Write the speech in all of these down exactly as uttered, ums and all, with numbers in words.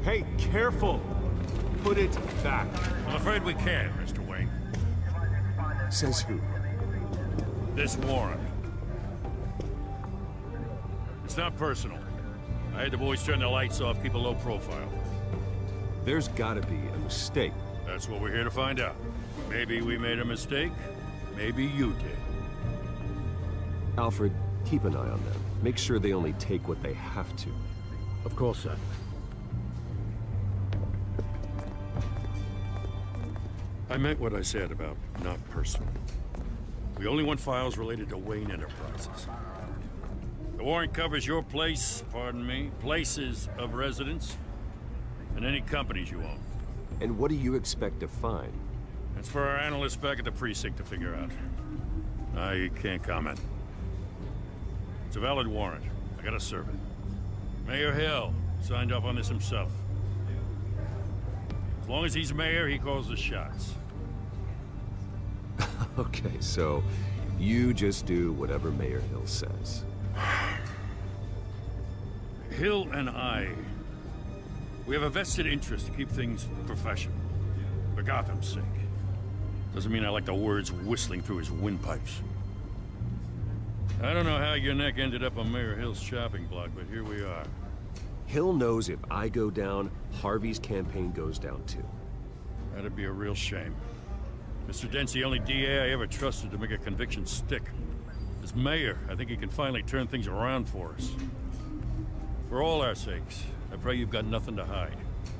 Hey, careful! Put it back. I'm afraid we can't, Mister Wayne. Says who? This warrant. It's not personal. I had the boys turn the lights off, keep a low profile. There's gotta be a mistake. That's what we're here to find out. Maybe we made a mistake. Maybe you did. Alfred, keep an eye on them. Make sure they only take what they have to. Of course, sir. I meant what I said about not personal. We only want files related to Wayne Enterprises. The warrant covers your place, pardon me, places of residence, and any companies you own. And what do you expect to find? That's for our analysts back at the precinct to figure out. I can't comment. It's a valid warrant. I gotta serve it. Mayor Hill signed off on this himself. As long as he's mayor, he calls the shots. Okay, so you just do whatever Mayor Hill says. Hill and I, we have a vested interest to keep things professional. For Gotham's sake. Doesn't mean I like the words whistling through his windpipes. I don't know how your neck ended up on Mayor Hill's shopping block, but here we are. Hill knows if I go down, Harvey's campaign goes down too. That'd be a real shame. Mister Dent's the only D A I ever trusted to make a conviction stick. As mayor, I think he can finally turn things around for us. For all our sakes, I pray you've got nothing to hide.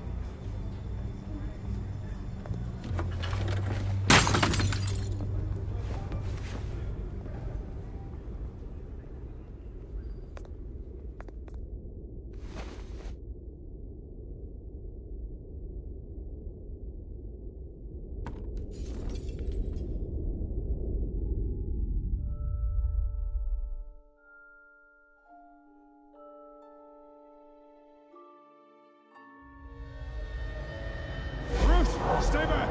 Stay back!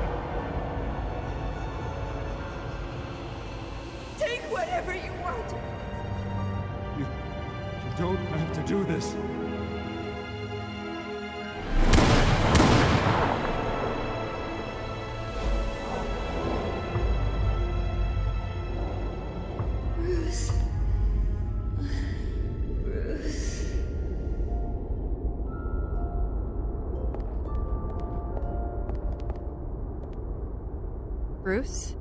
Take whatever you want! You... you don't have to do this. Bruce. Bruce. Bruce?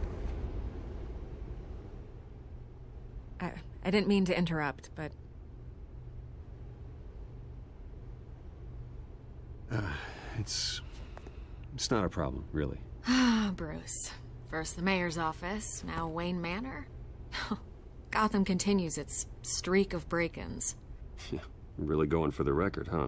I, I didn't mean to interrupt, but... Uh, it's... it's not a problem, really. Ah, Bruce. First the mayor's office, now Wayne Manor. Gotham continues its streak of break-ins. Yeah, really going for the record, huh?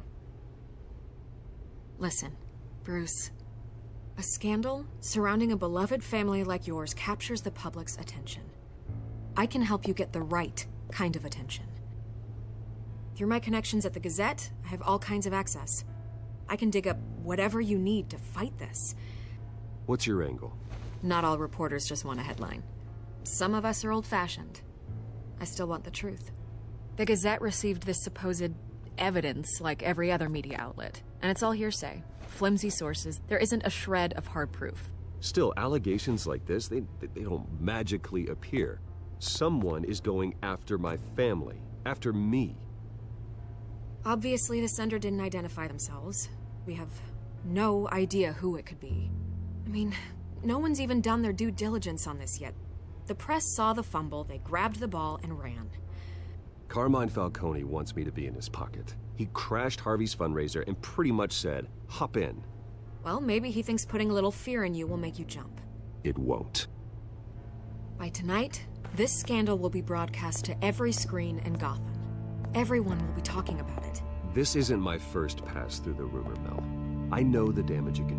Listen, Bruce. A scandal surrounding a beloved family like yours captures the public's attention. I can help you get the right kind of attention. Through my connections at the Gazette, I have all kinds of access. I can dig up whatever you need to fight this. What's your angle? Not all reporters just want a headline. Some of us are old-fashioned. I still want the truth. The Gazette received this supposed evidence like every other media outlet, and it's all hearsay. Flimsy sources. There isn't a shred of hard proof. Still, allegations like this, they, they don't magically appear. Someone is going after my family, after me. Obviously, the sender didn't identify themselves. We have no idea who it could be. I mean, no one's even done their due diligence on this yet. The press saw the fumble, they grabbed the ball and ran. Carmine Falcone wants me to be in his pocket. He crashed Harvey's fundraiser and pretty much said, hop in. Well, maybe he thinks putting a little fear in you will make you jump. It won't. By tonight, this scandal will be broadcast to every screen in Gotham. Everyone will be talking about it. This isn't my first pass through the rumor mill. I know the damage it can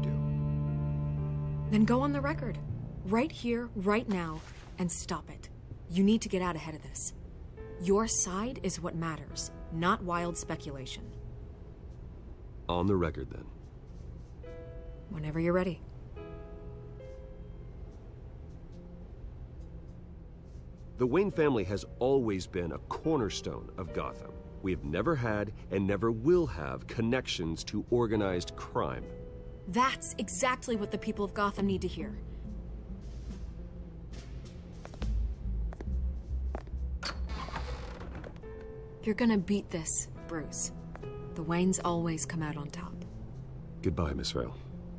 do. Then go on the record. Right here, right now, and stop it. You need to get out ahead of this. Your side is what matters, not wild speculation. On the record, then. Whenever you're ready. The Wayne family has always been a cornerstone of Gotham. We have never had and never will have connections to organized crime. That's exactly what the people of Gotham need to hear. You're gonna beat this, Bruce. The Waynes always come out on top. Goodbye, Miss Vale.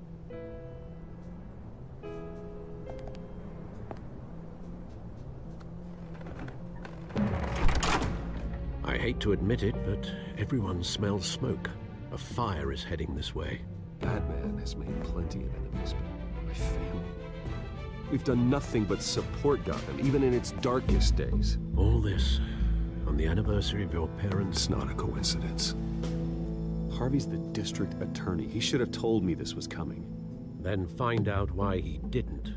I hate to admit it, but everyone smells smoke. A fire is heading this way. Batman has made plenty of enemies, but my family... We've done nothing but support Gotham, even in its darkest days. All this on the anniversary of your parents' It's not a coincidence. Harvey's the district attorney. He should have told me this was coming. Then find out why he didn't.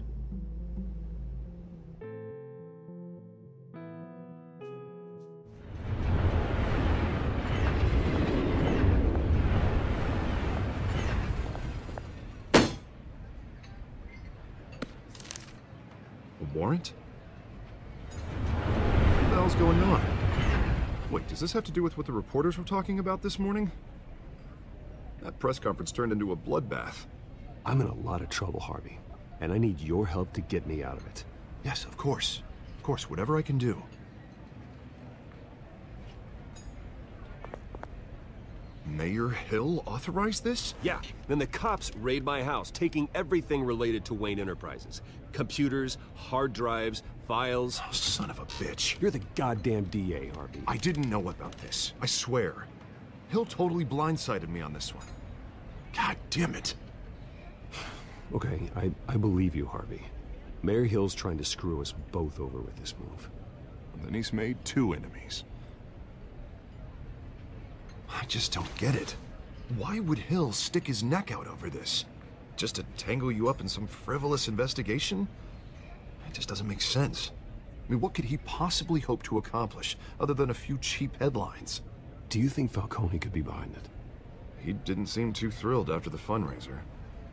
A warrant? What the hell's going on? Wait, does this have to do with what the reporters were talking about this morning? That press conference turned into a bloodbath. I'm in a lot of trouble, Harvey, and I need your help to get me out of it. Yes, of course. Of course, whatever I can do. Mayor Hill authorized this? Yeah, then the cops raid my house, taking everything related to Wayne Enterprises. Computers, hard drives, files. Oh, son of a bitch. You're the goddamn D A, Harvey. I didn't know about this. I swear. Hill totally blindsided me on this one. God damn it. Okay, I, I believe you, Harvey. Mayor Hill's trying to screw us both over with this move. And then he's made two enemies. I just don't get it. Why would Hill stick his neck out over this? Just to tangle you up in some frivolous investigation? It just doesn't make sense. I mean, what could he possibly hope to accomplish other than a few cheap headlines? Do you think Falcone could be behind it? He didn't seem too thrilled after the fundraiser.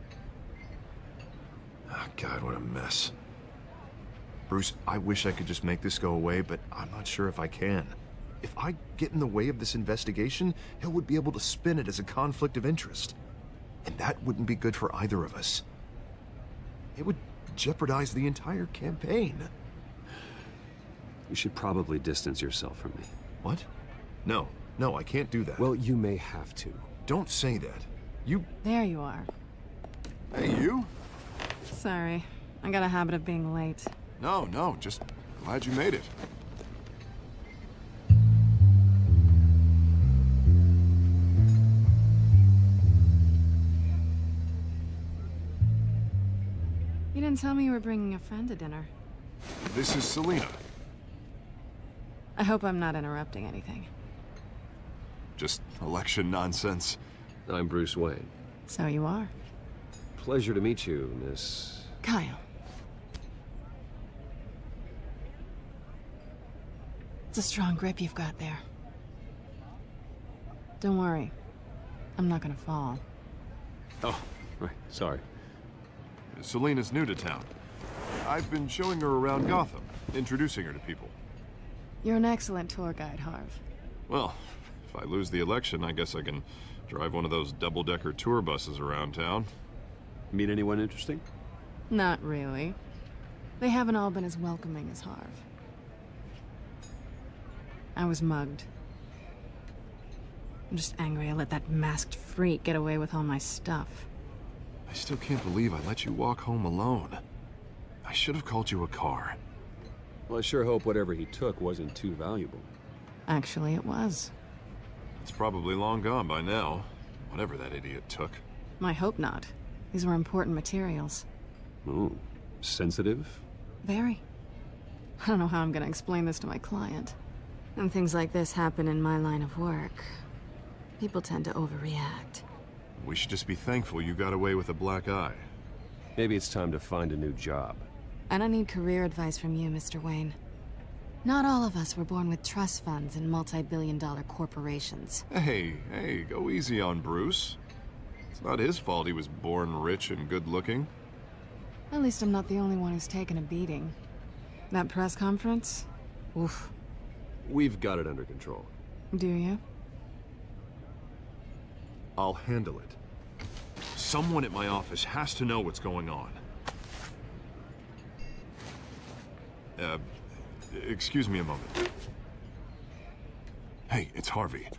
Oh, God, what a mess. Bruce, I wish I could just make this go away, but I'm not sure if I can. If I get in the way of this investigation, Hill would be able to spin it as a conflict of interest. And that wouldn't be good for either of us. It would jeopardize the entire campaign. You should probably distance yourself from me. What? No, no, I can't do that. Well, you may have to. Don't say that. You... There you are. Hey, you? Sorry. I got a habit of being late. No, no, just glad you made it. You didn't tell me you were bringing a friend to dinner. This is Selina. I hope I'm not interrupting anything. Just election nonsense. I'm Bruce Wayne. So you are. Pleasure to meet you, Miss... Kyle. It's a strong grip you've got there. Don't worry. I'm not gonna fall. Oh, right, sorry. Selina's new to town. I've been showing her around Gotham, introducing her to people. You're an excellent tour guide, Harv. Well, if I lose the election, I guess I can drive one of those double-decker tour buses around town. Meet anyone interesting? Not really. They haven't all been as welcoming as Harv. I was mugged. I'm just angry I let that masked freak get away with all my stuff. I still can't believe I let you walk home alone. I should have called you a car. Well, I sure hope whatever he took wasn't too valuable. Actually, it was. It's probably long gone by now, whatever that idiot took. I hope not. These were important materials. Ooh, sensitive? Very. I don't know how I'm gonna explain this to my client. When things like this happen in my line of work, people tend to overreact. We should just be thankful you got away with a black eye. Maybe it's time to find a new job. I don't need career advice from you, Mister Wayne. Not all of us were born with trust funds and multi-billion dollar corporations. Hey, hey, go easy on Bruce. It's not his fault he was born rich and good-looking. At least I'm not the only one who's taken a beating. That press conference? Oof. We've got it under control. Do you? I'll handle it. Someone at my office has to know what's going on. Uh, excuse me a moment. Hey, it's Harvey.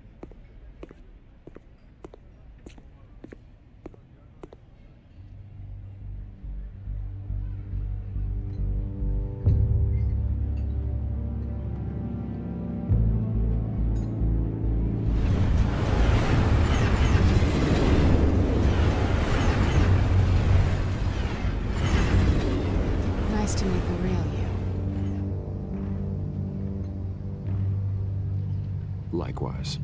Nice to meet the real you. Likewise.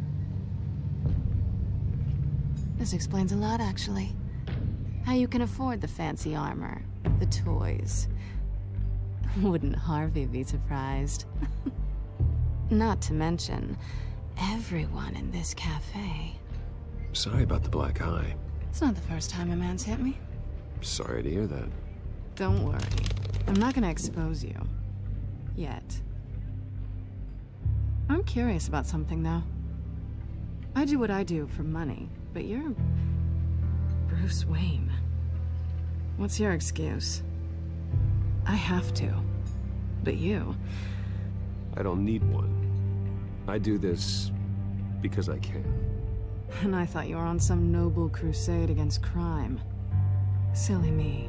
This explains a lot, actually. How you can afford the fancy armor, the toys. Wouldn't Harvey be surprised? Not to mention, everyone in this cafe. Sorry about the black eye. It's not the first time a man's hit me. Sorry to hear that. Don't worry. I'm not gonna expose you. Yet. I'm curious about something, though. I do what I do for money, but you're... Bruce Wayne. What's your excuse? I have to. But you... I don't need one. I do this because I can. And I thought you were on some noble crusade against crime. Silly me.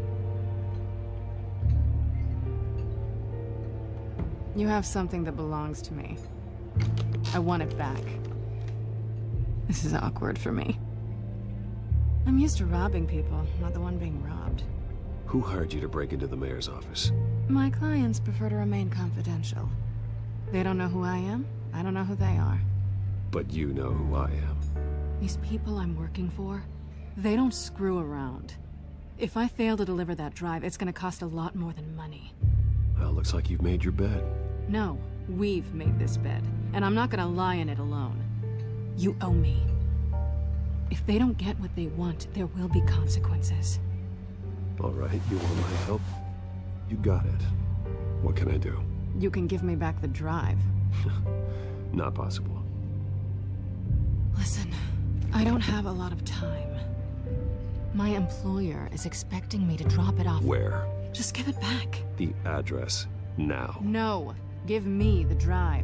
You have something that belongs to me. I want it back. This is awkward for me. I'm used to robbing people, not the one being robbed. Who hired you to break into the mayor's office? My clients prefer to remain confidential. They don't know who I am, I don't know who they are. But you know who I am. These people I'm working for, they don't screw around. If I fail to deliver that drive, it's gonna cost a lot more than money. Well, looks like you've made your bed. No, we've made this bed, and I'm not gonna lie in it alone. You owe me. If they don't get what they want, there will be consequences. All right, you want my help? You got it. What can I do? You can give me back the drive. Not possible. Listen, I don't have a lot of time. My employer is expecting me to drop it off. Where? Just give it back. The address, now. No, give me the drive.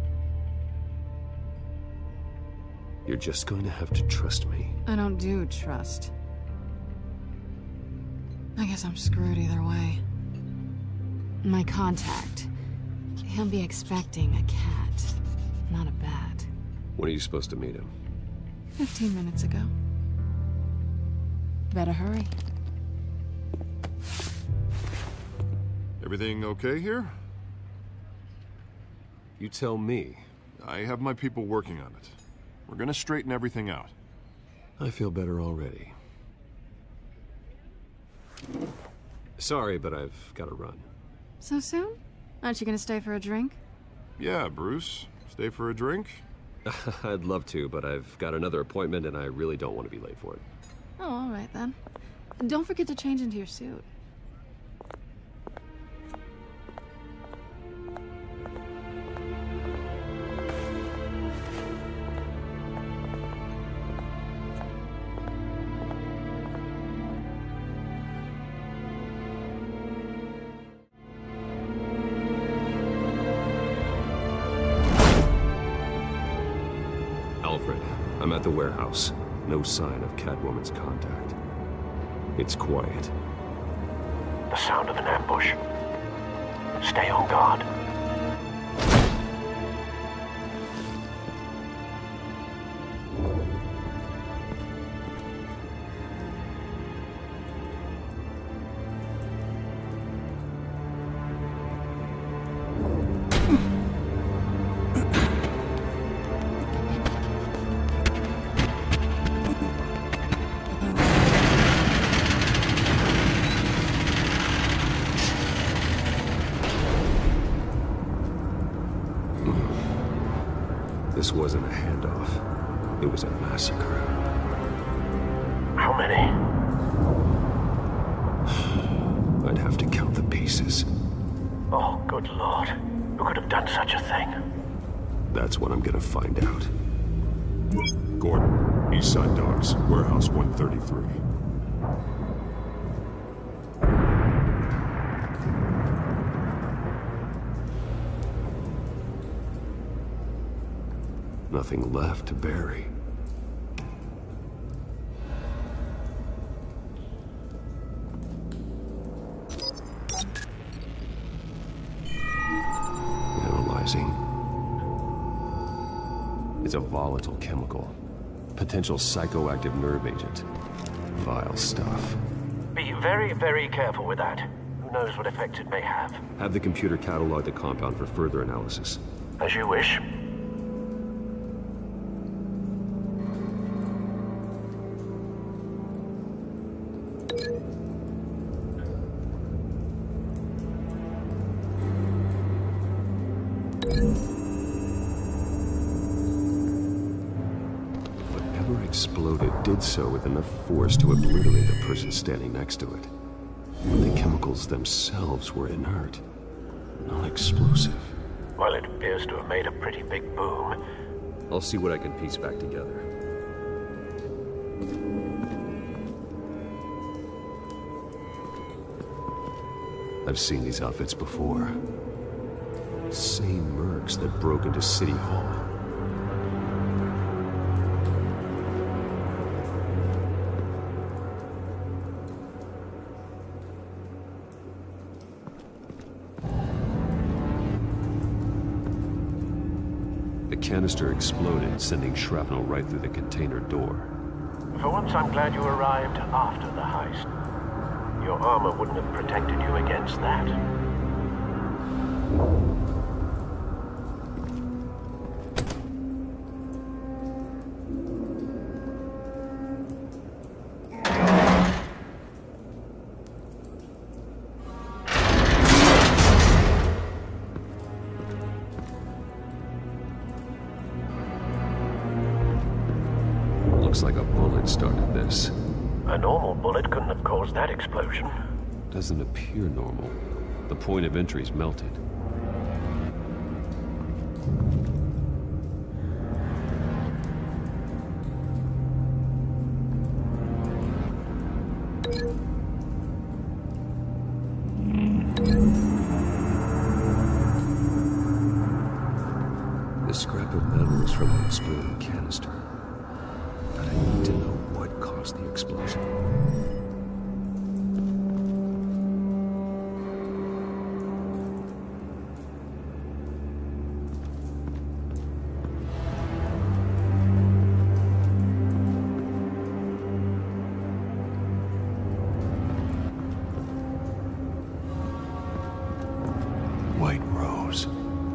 You're just going to have to trust me. I don't do trust. I guess I'm screwed either way. My contact. He'll be expecting a cat, not a bat. When are you supposed to meet him? Fifteen minutes ago. Better hurry. Everything okay here? You tell me. I have my people working on it. We're gonna straighten everything out. I feel better already. Sorry, but I've got to run. So soon? Aren't you gonna stay for a drink? Yeah, Bruce. Stay for a drink? I'd love to, but I've got another appointment and I really don't want to be late for it. Oh, all right then. Don't forget to change into your suit. Alfred, I'm at the warehouse. No sign of Catwoman's contact. It's quiet. The sound of an ambush. Stay on guard. This wasn't a handoff. It was a massacre. How many? I'd have to count the pieces. Oh, good lord. Who could have done such a thing? That's what I'm gonna find out. Gordon, East Side Docks, Warehouse one thirty-three. Nothing left to bury. Analyzing. It's a volatile chemical. Potential psychoactive nerve agent. Vile stuff. Be very, very careful with that. Who knows what effect it may have. Have the computer catalog the compound for further analysis. As you wish. Whatever exploded did so with enough force to obliterate the person standing next to it. But the chemicals themselves were inert, non-explosive. Well, it appears to have made a pretty big boom. I'll see what I can piece back together. I've seen these outfits before. Same mercs that broke into City Hall. The canister exploded, sending shrapnel right through the container door. For once, I'm glad you arrived after the heist. Your armor wouldn't have protected you against that. Looks like a bullet started this. A normal bullet couldn't have caused that explosion. Doesn't appear normal. The point of entry's melted. The scrap of metal is from the exploding canister. But I need to know what caused the explosion. White Rose.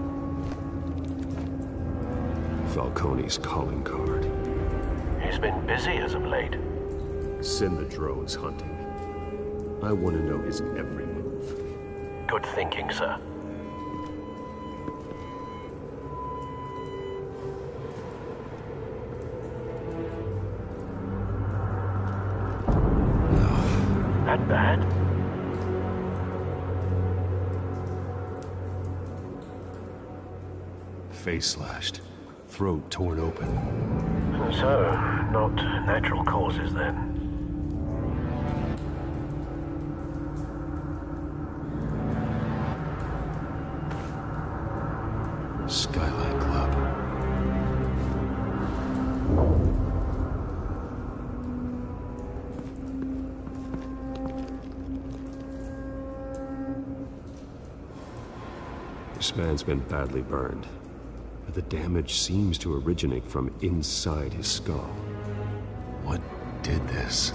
Falcone's calling card. He's been busy as of late. Send the drones hunting. I want to know his every move. Good thinking, sir. That bad? Face slashed. Throat torn open. So, not natural causes then. Skyline Club. This man's been badly burned. But the damage seems to originate from inside his skull. What did this?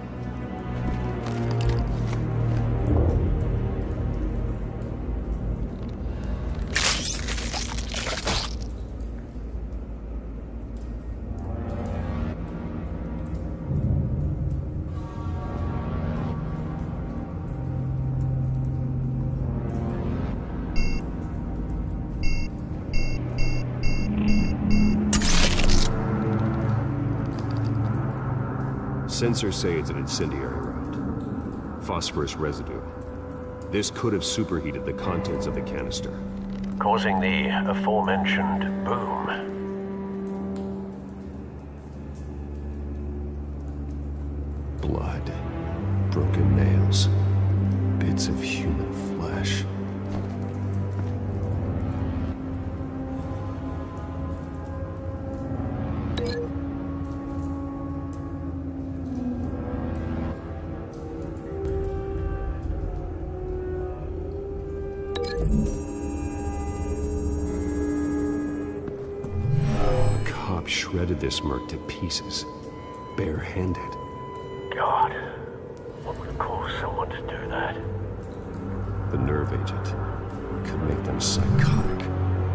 Sensors say it's an incendiary round. Phosphorus residue. This could have superheated the contents of the canister. Causing the aforementioned boom. Blood, broken nails, bits of human flesh. The cop shredded this merc to pieces, barehanded. God, what would cause someone to do that? The nerve agent could make them psychotic.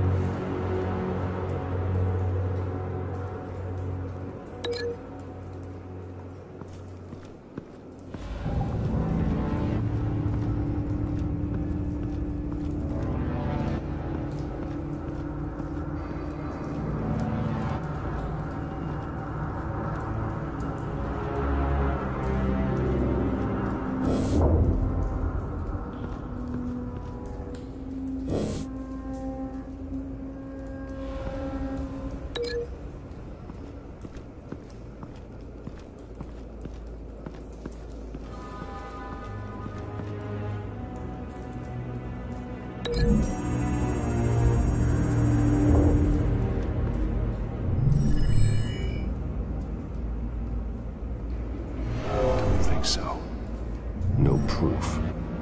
Don't think so. No proof.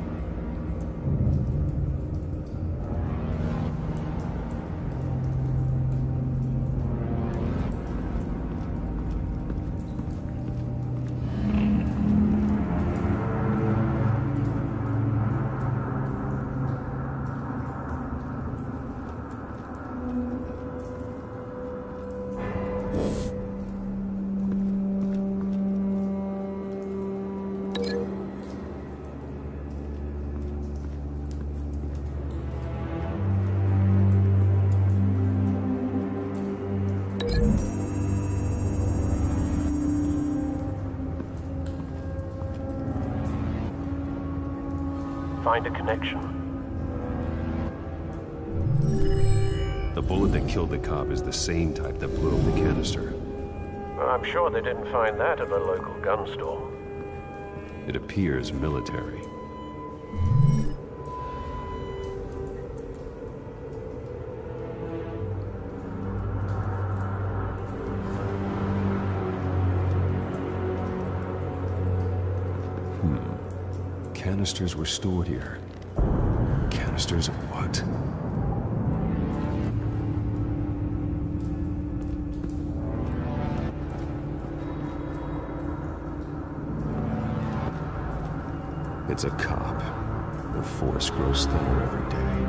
Find a connection. The bullet that killed the cop is the same type that blew up the canister. Well, I'm sure they didn't find that at a local gun store. It appears military. Hmm. Canisters were stored here. Canisters of what? It's a cop. The force grows thinner every day.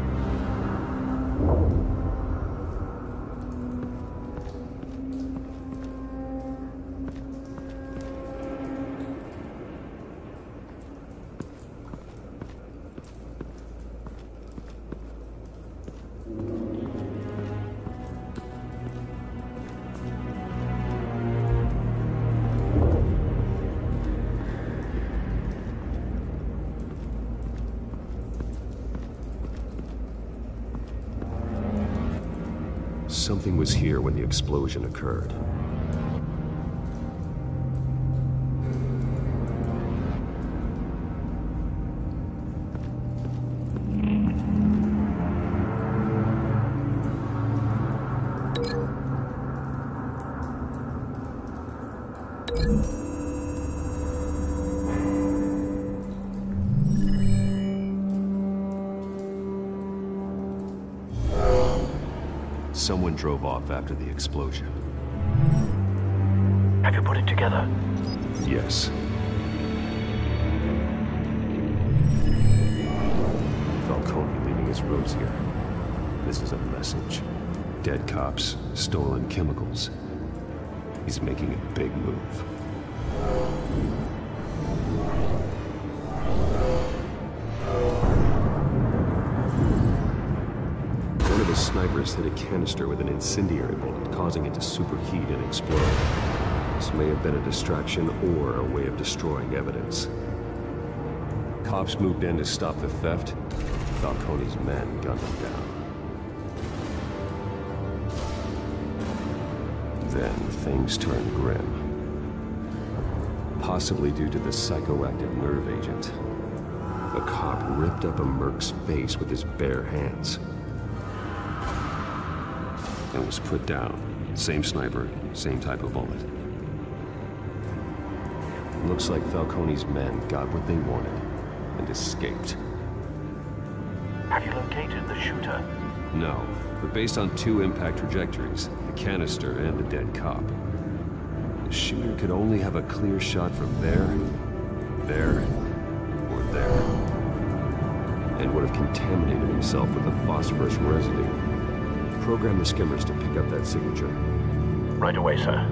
Something was here when the explosion occurred. Someone drove off after the explosion. Have you put it together? Yes. Falcone leaving his rose here. This is a message. Dead cops, stolen chemicals. He's making a big move. The snipers hit a canister with an incendiary bullet, causing it to superheat and explode. This may have been a distraction or a way of destroying evidence. Cops moved in to stop the theft. Falcone's men gunned them down. Then things turned grim. possibly due to the psychoactive nerve agent. A cop ripped up a merc's face with his bare hands and was put down. Same sniper, same type of bullet. Looks like Falcone's men got what they wanted and escaped. Have you located the shooter? No, but based on two impact trajectories, the canister and the dead cop, the shooter could only have a clear shot from there, there, or there, and would have contaminated himself with the phosphorus residue. Program the skimmers to pick up that signature. Right away, sir.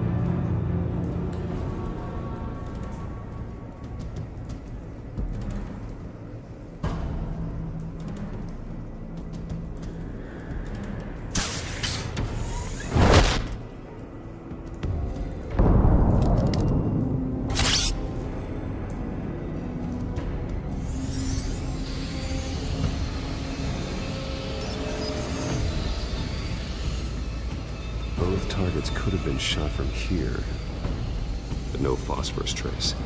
Both targets could have been shot from here, but no phosphorus trace.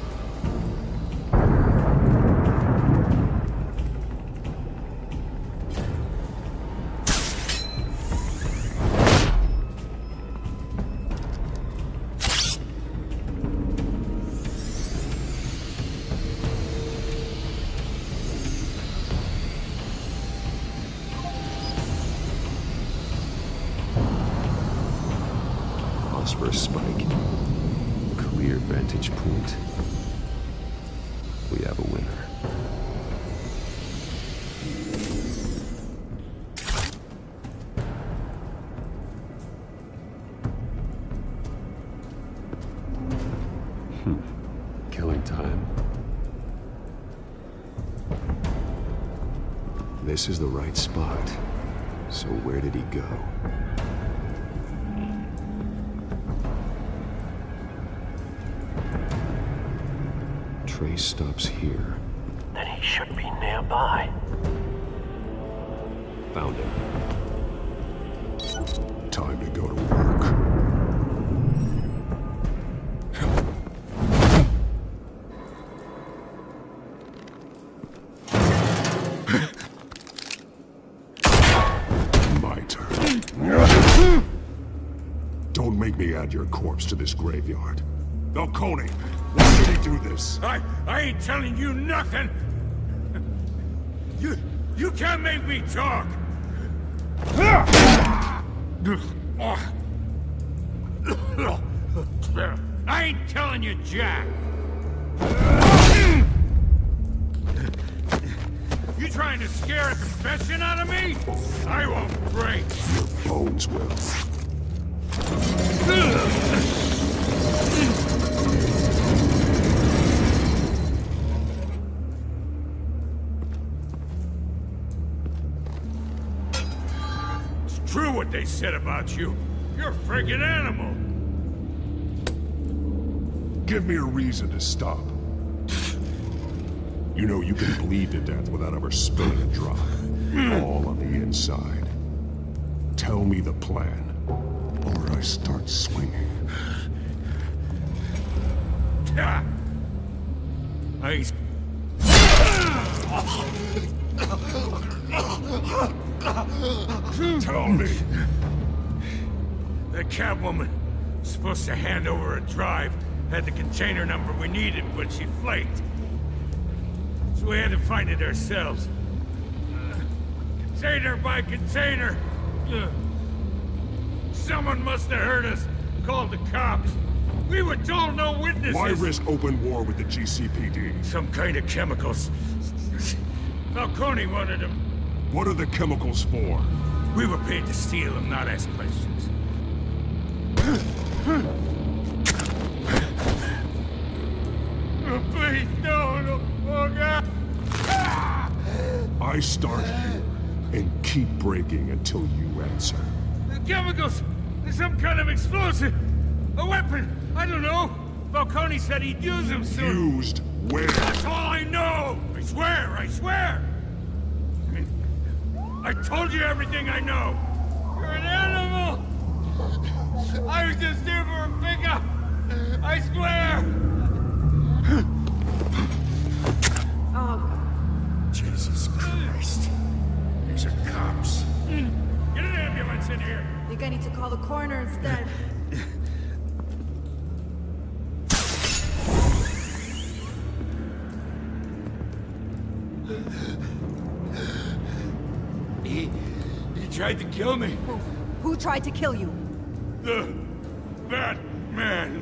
Phosphorus spike. Clear vantage point. We have a winner. Hmm. Killing time. This is the right spot. So where did he go? Trace stops here. Then he should be nearby. Found him. Time to go to work. My turn. Don't make me add your corpse to this graveyard. Falcone, why did he do this? I, I ain't telling you nothing. You, you can't make me talk. I ain't telling you, Jack. You trying to scare a confession out of me? I won't break. Your bones will. It's true what they said about you. You're a friggin' animal. Give me a reason to stop. You know you can bleed to death without ever spilling a drop. All on the inside. Tell me the plan, or I start swinging. I... Tell me. The Catwoman was supposed to hand over a drive, had the container number we needed, but she flaked. So we had to find it ourselves. Uh, container by container. Uh, someone must have heard us, called the cops. We were told no witnesses. Why risk open war with the G C P D? Some kind of chemicals. Falcone wanted them. What are the chemicals for? We were paid to steal them, not ask questions. Oh, please, no, no, oh God! I start here and keep breaking until you answer. The chemicals! There's some kind of explosive! A weapon! I don't know! Falcone said he'd use them soon! Used where? That's all I know! I swear, I swear! I told you everything I know! You're an animal! I was just here for a pickup! I swear! Christ. These are cops. Get an ambulance in here! I think I need to call the coroner instead. He... he tried to kill me. Who, who tried to kill you? The... Batman.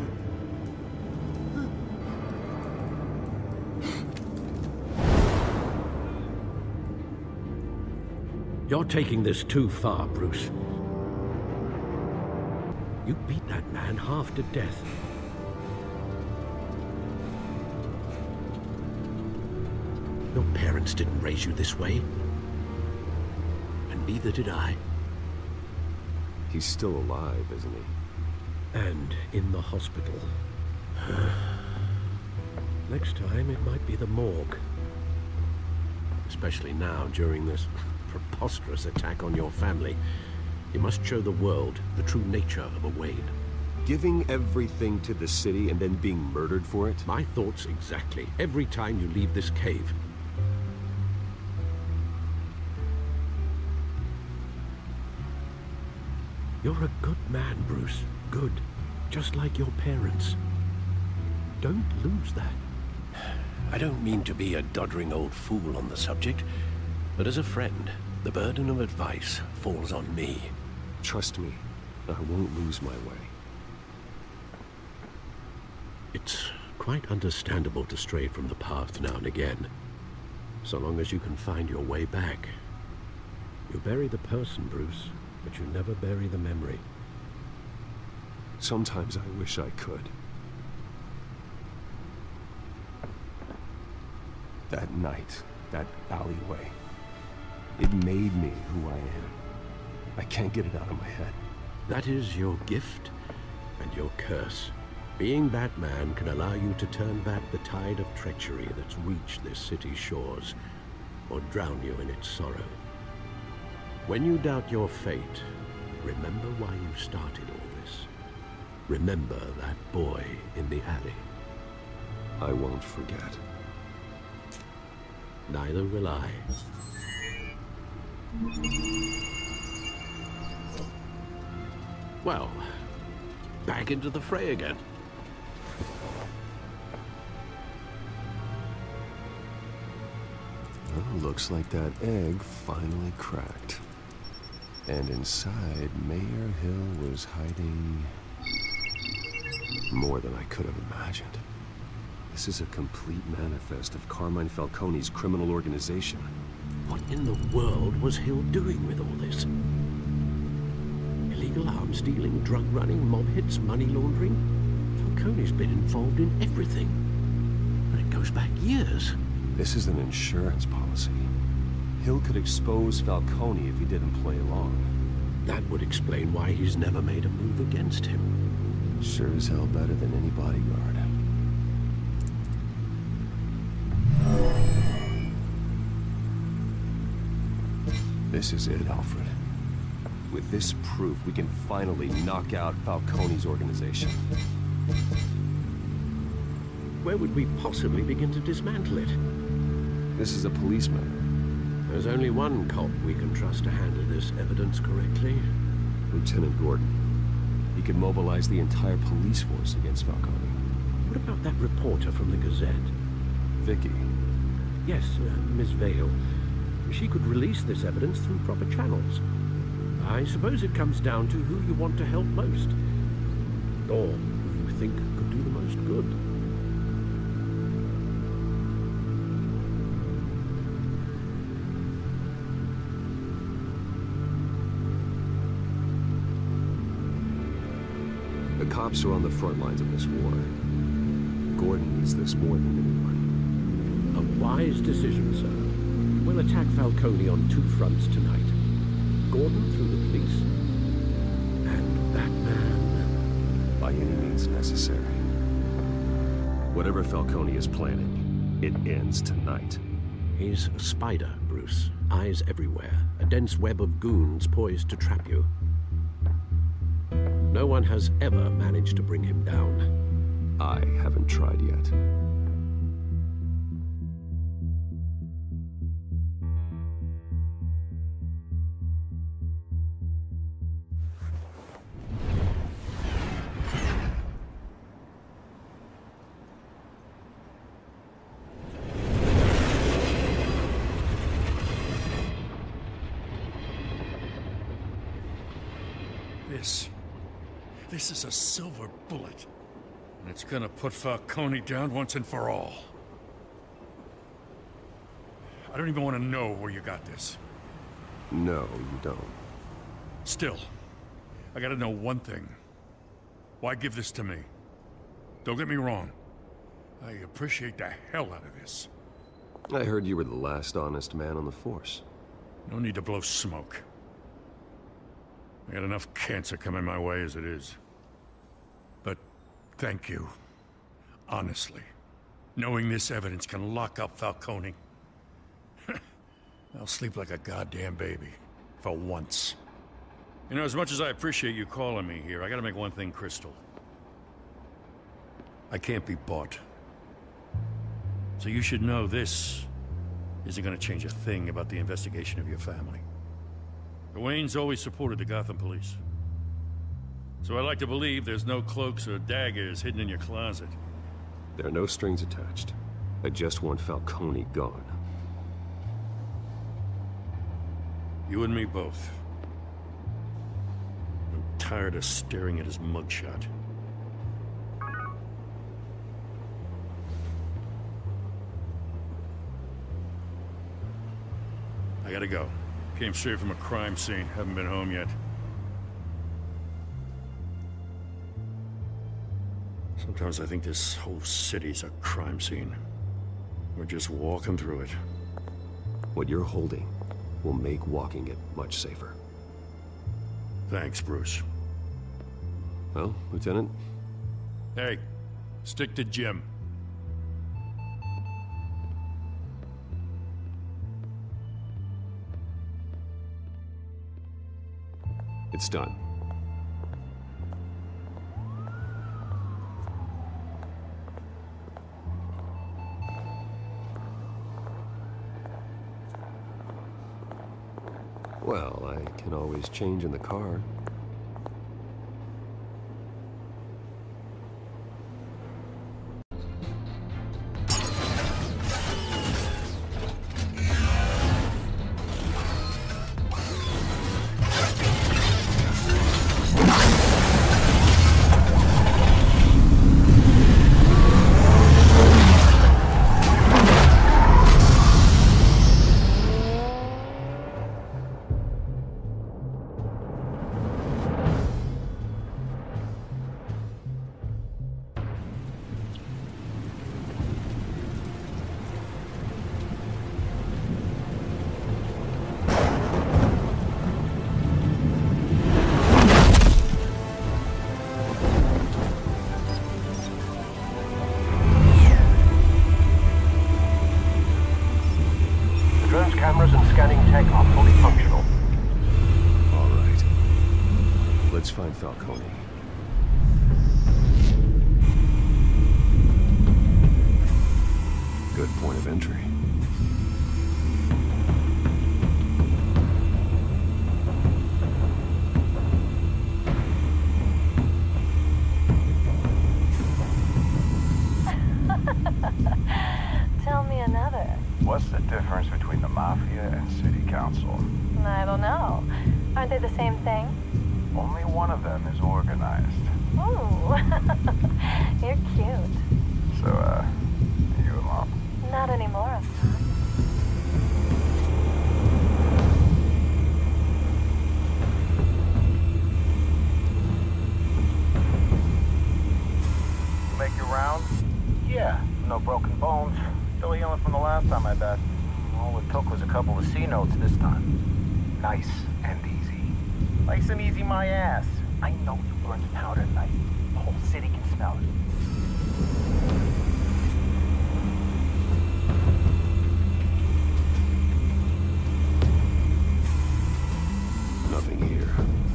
You're taking this too far, Bruce. You beat that man half to death. Your parents didn't raise you this way. And neither did I. He's still alive, isn't he? And in the hospital. Next time, it might be the morgue. Especially now, during this preposterous attack on your family. You must show the world the true nature of a Wayne. Giving everything to the city and then being murdered for it? My thoughts exactly. Every time you leave this cave. You're a good man, Bruce. Good. Just like your parents. Don't lose that. I don't mean to be a doddering old fool on the subject, but as a friend, the burden of advice falls on me. Trust me, I won't lose my way. It's quite understandable to stray from the path now and again, so long as you can find your way back. You bury the person, Bruce, but you never bury the memory. Sometimes I wish I could. That night, that alleyway, it made me who I am. I can't get it out of my head. That is your gift and your curse. Being Batman can allow you to turn back the tide of treachery that's reached this city's shores, or drown you in its sorrow. When you doubt your fate, remember why you started all this. Remember that boy in the alley. I won't forget. Neither will I. Well, back into the fray again. Well, looks like that egg finally cracked. And inside, Mayor Hill was hiding more than I could have imagined. This is a complete manifest of Carmine Falcone's criminal organization. What in the world was Hill doing with all this? Illegal arms dealing, drug running, mob hits, money laundering? Falcone's been involved in everything. But it goes back years. This is an insurance policy. Hill could expose Falcone if he didn't play along. That would explain why he's never made a move against him. Sure as hell better than any bodyguard. This is it, Alfred. With this proof, we can finally knock out Falcone's organization. Where would we possibly begin to dismantle it? This is a policeman. There's only one cop we can trust to handle this evidence correctly. Lieutenant Gordon. He can mobilize the entire police force against Falcone. What about that reporter from the Gazette? Vicky. Yes, uh, Miss Vale. She could release this evidence through proper channels. I suppose it comes down to who you want to help most. Or who you think could do the most good. The cops are on the front lines of this war. Gordon needs this more than anyone. A wise decision, sir. We'll attack Falcone on two fronts tonight. Gordon through the police, and Batman. By any means necessary. Whatever Falcone is planning, it ends tonight. He's a spider, Bruce. Eyes everywhere. A dense web of goons poised to trap you. No one has ever managed to bring him down. I haven't tried yet. This... This is a silver bullet. And it's gonna put Falcone down once and for all. I don't even want to know where you got this. No, you don't. Still, I gotta know one thing. Why give this to me? Don't get me wrong. I appreciate the hell out of this. I heard you were the last honest man on the force. No need to blow smoke. I got enough cancer coming my way as it is. But thank you. Honestly. Knowing this evidence can lock up Falcone. I'll sleep like a goddamn baby. For once. You know, as much as I appreciate you calling me here, I gotta make one thing crystal. I can't be bought. So you should know this isn't gonna change a thing about the investigation of your family. The Waynes always supported the Gotham police. So I like to believe there's no cloaks or daggers hidden in your closet. There are no strings attached. I just want Falcone gone. You and me both. I'm tired of staring at his mugshot. I gotta go. Came straight from a crime scene. Haven't been home yet. Sometimes I think this whole city's a crime scene. We're just walking through it. What you're holding will make walking it much safer. Thanks, Bruce. Well, Lieutenant? Hey, stick to Jim. It's done. Well, I can always change in the car. Cameras and scanning tech are fully functional. All right. Let's find Falcone. Good point of entry. Tell me another. What's the difference between the Mafia and City Council? I don't know. Aren't they the same thing? Only one of them is organized. Ooh. You're cute. So, uh, you a mom? Not anymore, of course. Make your round? Yeah, no broken bones. Still healing from the last time I bet. All it took was a couple of C notes this time. Nice and easy. Nice and easy my ass. I know you burned powder at night. The whole city can smell it. Nothing here.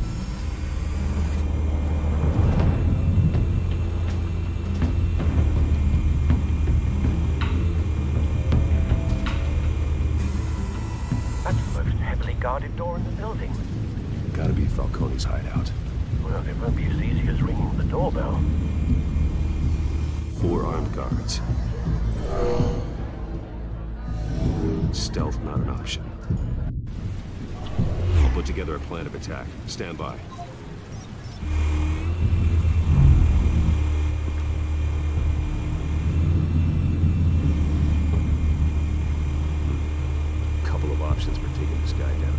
That's the most heavily guarded door in the building. Gotta be Falcone's hideout. Well, it won't be as easy as ringing the doorbell. Four armed guards. Stealth not an option. I'll put together a plan of attack. Stand by. Couple of options for taking this guy down.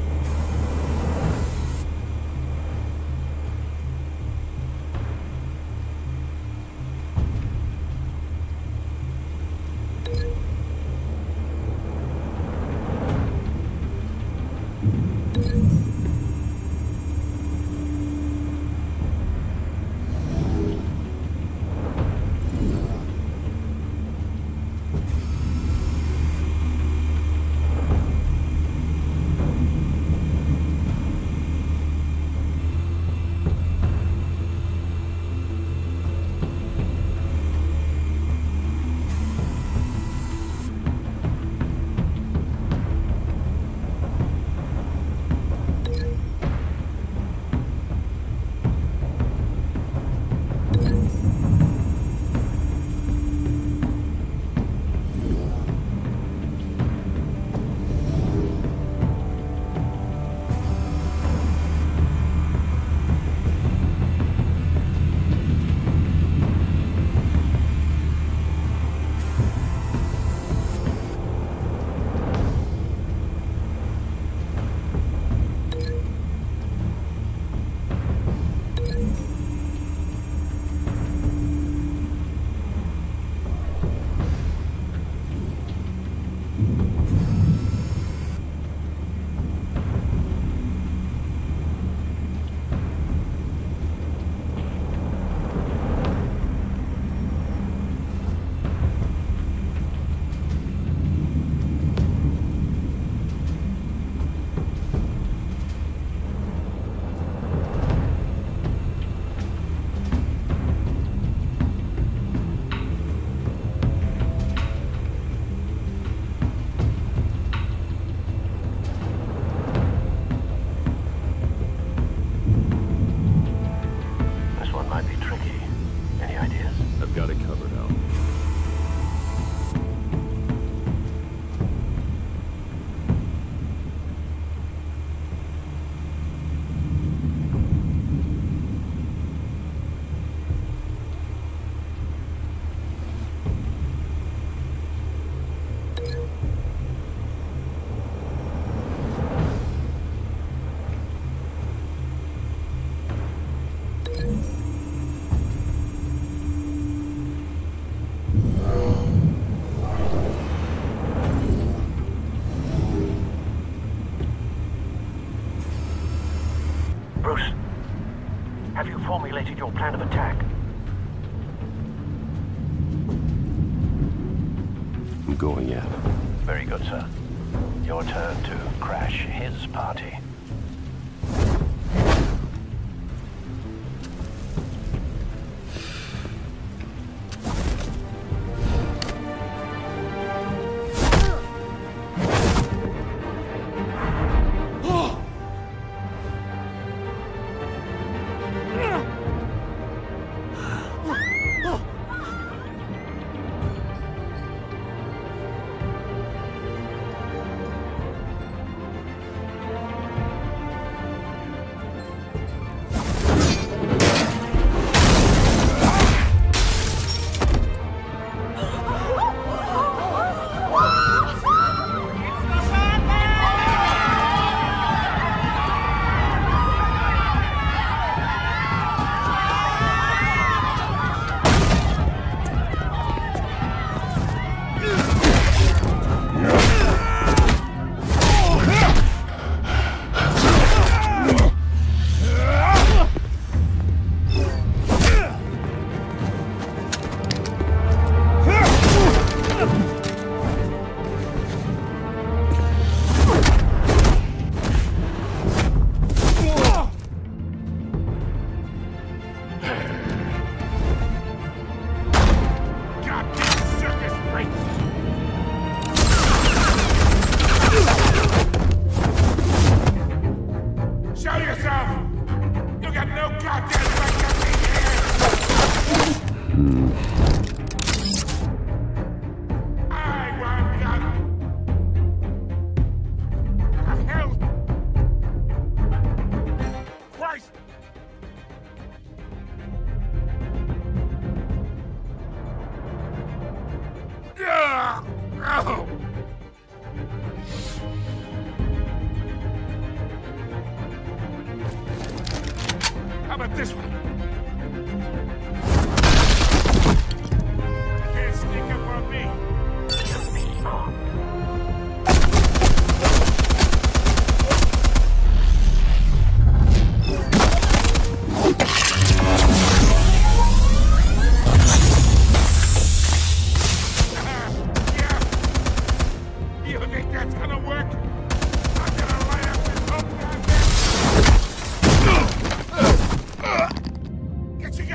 Formulated your plan of attack. I'm going in. Very good, sir. Your turn to crash his party.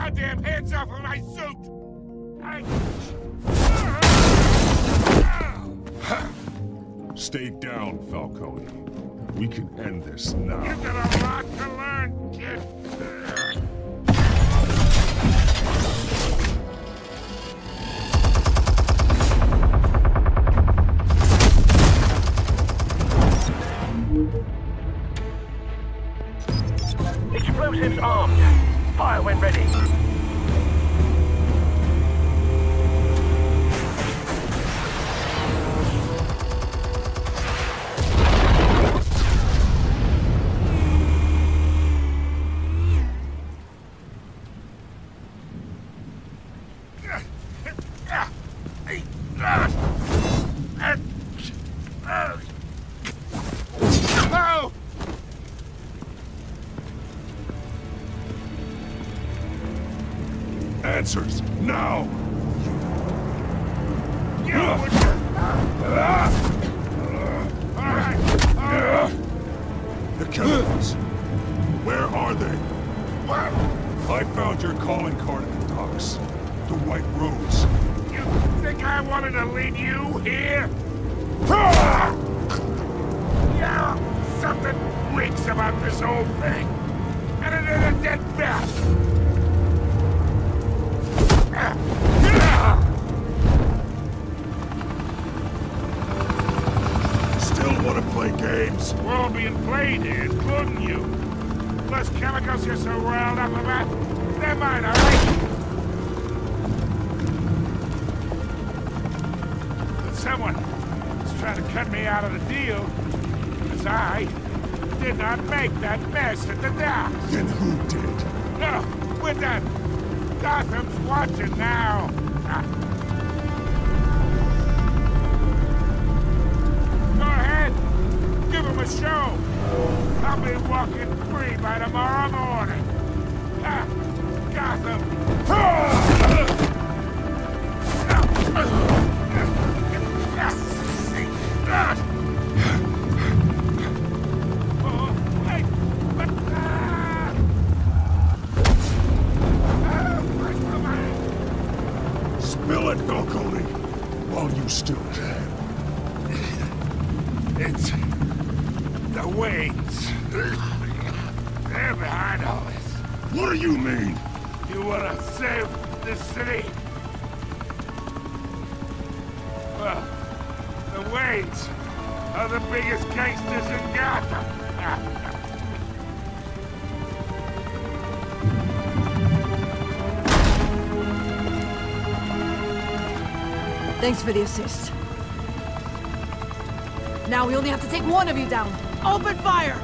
goddamn hands off of my suit! I... Stay down, Falcone. We can end this now. You've got a lot to learn, kid. Explosives armed. Fire when ready. Answers, now! You would... Alright, alright. The chemicals. Where are they? What? I found your calling card at the docks. The White Rose. You think I wanted to lead you here? Yeah, something reeks about this whole thing. And it is a dead bat. Still want to play games? We're all being played here, including you. Plus chemicals you're so riled up about. They're mine, alright? But someone is trying to cut me out of the deal, because I did not make that mess at the docks. Then who did? No, we're done. Gotham's watching now. Ah. Go ahead. Give him a show. I'll be walking free by tomorrow morning. Ah, Gotham. Oh, wait. But, ah. Spill it, Falcone, while you still can. It's the Waynes. They're behind all this. What do you mean? You wanna save this city? Well, the Waynes are the biggest gangsters in Gotham. Thanks for the assist. Now we only have to take one of you down. Open fire!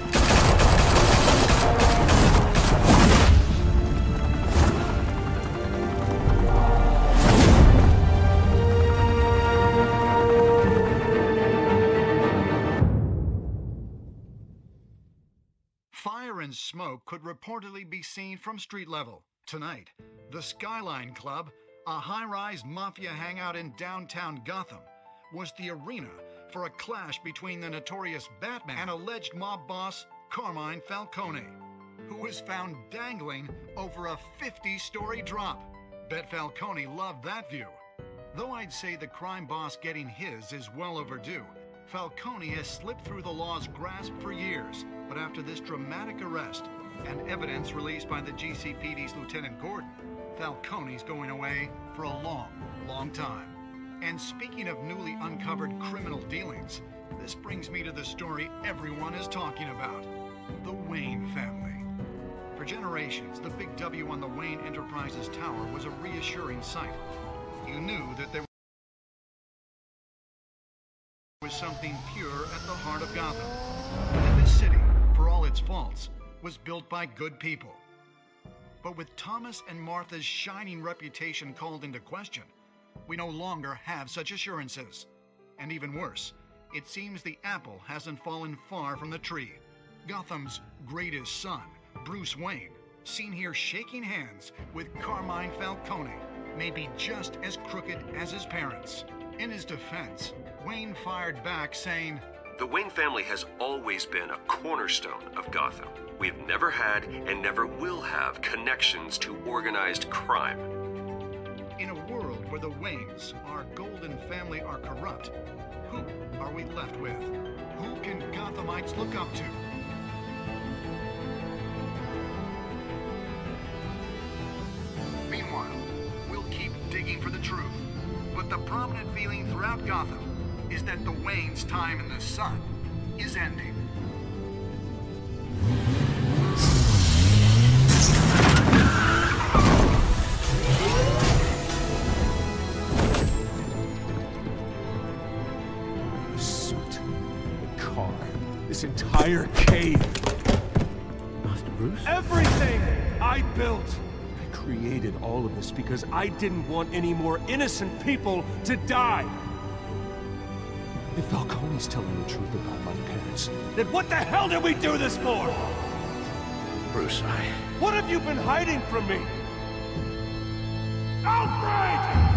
Fire and smoke could reportedly be seen from street level. Tonight, the Skyline Club, a high-rise mafia hangout in downtown Gotham, was the arena for a clash between the notorious Batman and alleged mob boss Carmine Falcone, who was found dangling over a fifty-story drop. Bet Falcone loved that view. Though I'd say the crime boss getting his is well overdue, Falcone has slipped through the law's grasp for years, but after this dramatic arrest and evidence released by the G C P D's Lieutenant Gordon, Falcone's going away for a long, long time. And speaking of newly uncovered criminal dealings, this brings me to the story everyone is talking about, the Wayne family. For generations, the big W on the Wayne Enterprises Tower was a reassuring sight. You knew that there was something pure at the heart of Gotham. And this city, for all its faults, was built by good people. But with Thomas and Martha's shining reputation called into question, we no longer have such assurances. And even worse, it seems the apple hasn't fallen far from the tree. Gotham's greatest son, Bruce Wayne, seen here shaking hands with Carmine Falcone, may be just as crooked as his parents. In his defense, Wayne fired back saying, The Wayne family has always been a cornerstone of Gotham. We've never had and never will have connections to organized crime. In a world where the Waynes, our golden family, are corrupt, who are we left with? Who can Gothamites look up to? Meanwhile, we'll keep digging for the truth. But the prominent feeling throughout Gotham is that the Waynes' time in the sun is ending. The suit, the car, this entire cave. Master Bruce? Everything I built! I created all of this because I didn't want any more innocent people to die. If Falcone's telling the truth about my parents, then what the hell did we do this for? Bruce, I... What have you been hiding from me? Alfred!